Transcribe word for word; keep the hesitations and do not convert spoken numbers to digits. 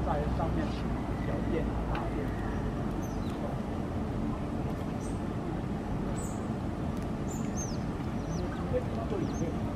在上面小便、大便。你会看到这里面。